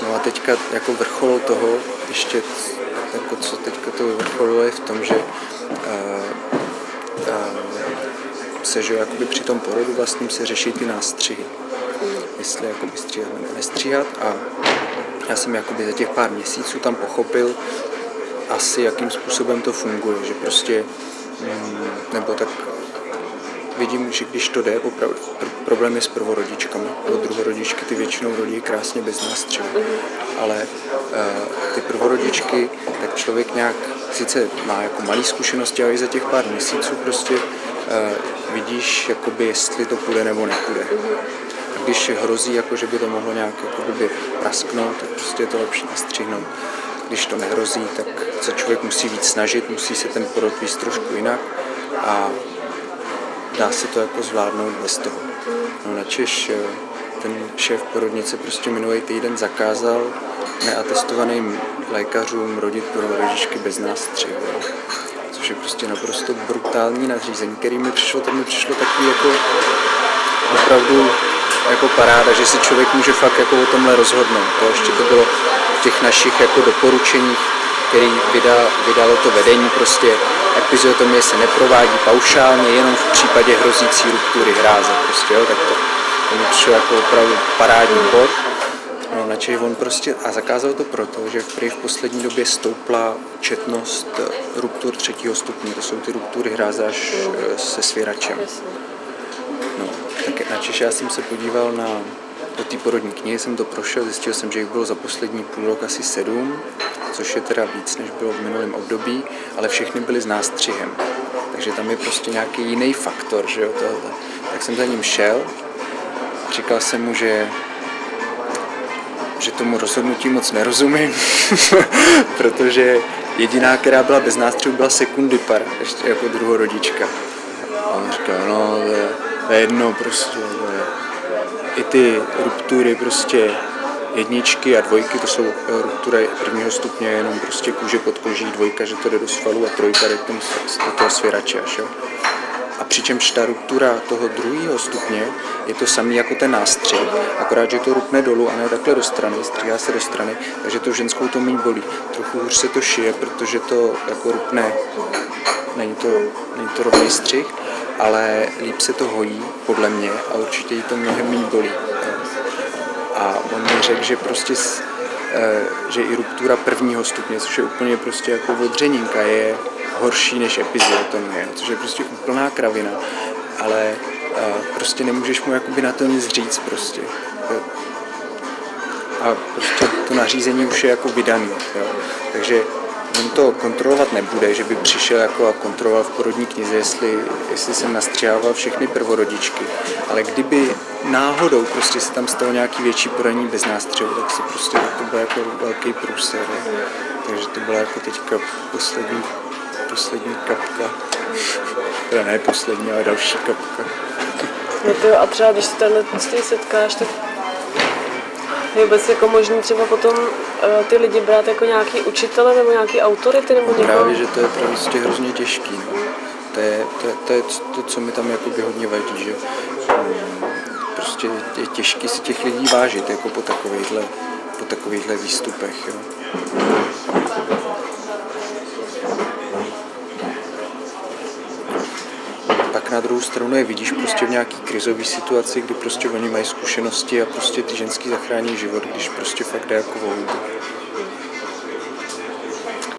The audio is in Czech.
No a teďka jako vrchol toho, ještě jako co teďka to vrcholilo je v tom, že se, že jakoby při tom porodu vlastním se řeší ty nástřihy. Jestli jakoby stříhat nebo nestříhat. A já jsem jakoby za těch pár měsíců tam pochopil asi, jakým způsobem to funguje, že prostě, nebo tak vidím, že když to jde, problém je s prvorodičkami. Druhorodičky ty většinou rodí krásně bez nástřihu. Ale ty prvorodičky, tak člověk nějak sice má jako malý zkušenosti, ale i za těch pár měsíců prostě vidíš, jakoby, jestli to půjde nebo nepůjde. A když hrozí, jako, že by to mohlo nějak jakoby prasknout, tak prostě je to lepší nastřihnout. Když to nehrozí, tak se člověk musí víc snažit, musí se ten porod víc trošku jinak a dá se to jako zvládnout bez toho. No načež ten šéf porodnice prostě minulý týden zakázal neatestovaným lékařům rodit prvorodičky bez nástřihu. Což je prostě naprosto brutální nařízení, který mi přišlo takový jako opravdu jako paráda, že si člověk může fakt jako o tomhle rozhodnout. To ještě to bylo v těch našich jako doporučeních, který vydalo to vedení, prostě epiziotomie se neprovádí paušálně, jenom v případě hrozící ruptury hráze, prostě, jo, tak to mi přišlo jako opravdu parádní bod. No, načež on prostě, a zakázal to proto, že v poslední době stoupla četnost ruptur 3. stupně, to jsou ty ruptury hráze až se svěračem. No, tak načež já jsem se podíval do té porodní knihy, jsem to prošel, zjistil jsem, že jich bylo za poslední půl rok asi 7, což je teda víc, než bylo v minulém období, ale všechny byly s nástřihem. Takže tam je prostě nějaký jiný faktor, že jo, tohle. Tak jsem za ním šel, říkal jsem mu, že tomu rozhodnutí moc nerozumím, protože jediná, která byla bez nástřihu, byla sekundipar, ještě jako druhorodička. A on říkal, no, to je jedno prostě, i ty ruptury prostě 1 a 2, to jsou ruptury 1. stupně, jenom prostě kůže pod koží, 2, že to jde do svalu a 3 jde do toho svěrače až, jo. A přičemž ta ruptura toho 2. stupně je to samý jako ten nástřih, akorát, že to rupne dolů a ne takhle do strany, stříhá se do strany, takže to ženskou to méně bolí. Trochu hůř se to šije, protože to jako rupne, není to rovný střih, ale líp se to hojí, podle mě, a určitě jí to mnohem méně bolí. A on mi řekl, že prostě že i ruptura 1. stupně, což je úplně prostě jako odřeninka, je horší než epiziotomie, což je prostě úplná kravina, ale prostě nemůžeš mu jakoby na to nic říct prostě. A prostě to nařízení už je jako vydaný, jo. Takže on to kontrolovat nebude, že by přišel jako a kontroloval v porodní knize, jestli jsem nastřihával všechny prvorodičky, ale kdyby náhodou prostě se tam stalo nějaký větší poranění bez nástřihu, tak se prostě to byl jako velký průser. Takže to byla jako teďka poslední kapka. Teda ne poslední, ale další kapka. No to a třeba když se tenhle s tím setkáš, tak je vůbec jako možný třeba potom ty lidi brát jako nějaký učitele nebo nějaký autority nebo někoho? Právě, že to je prostě hrozně těžký. No. To je to, co mi tam jakoby hodně vadí, že prostě je těžký si těch lidí vážit jako po takovýchhle výstupech. Jo. Pak na druhou stranu je vidíš prostě v nějaký krizové situaci, kdy prostě oni mají zkušenosti a prostě ty ženský zachrání život, když prostě fakt jde jako volbu.